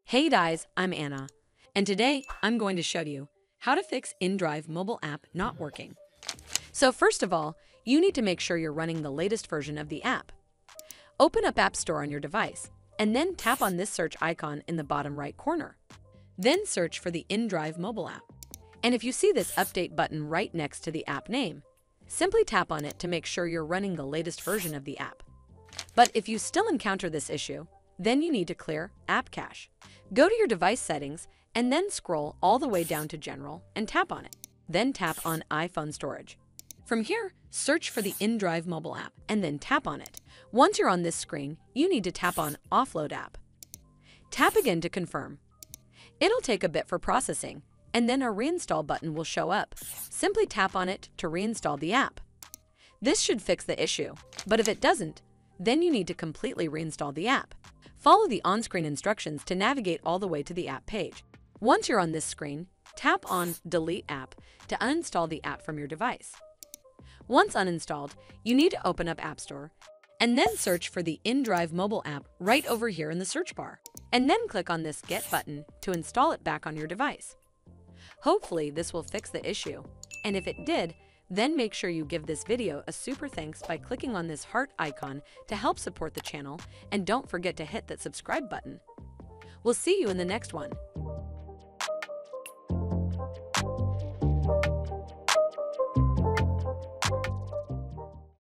Hey guys, I'm Anna, and today I'm going to show you how to fix inDrive mobile app not working. So first of all, you need to make sure you're running the latest version of the app. Open up App Store on your device, and then tap on this search icon in the bottom right corner. Then search for the inDrive mobile app. And if you see this update button right next to the app name, simply tap on it to make sure you're running the latest version of the app. But if you still encounter this issue, then you need to clear App Cache. Go to your device settings and then scroll all the way down to General and tap on it. Then tap on iPhone Storage. From here, search for the inDrive mobile app and then tap on it. Once you're on this screen, you need to tap on Offload App. Tap again to confirm. It'll take a bit for processing, and then a Reinstall button will show up. Simply tap on it to reinstall the app. This should fix the issue, but if it doesn't, then you need to completely reinstall the app. Follow the on-screen instructions to navigate all the way to the app page. Once you're on this screen, tap on Delete App to uninstall the app from your device. Once uninstalled, you need to open up App Store and then search for the inDrive mobile app right over here in the search bar, and then click on this Get button to install it back on your device. Hopefully this will fix the issue, and if it did, then make sure you give this video a super thanks by clicking on this heart icon to help support the channel, and don't forget to hit that subscribe button. We'll see you in the next one.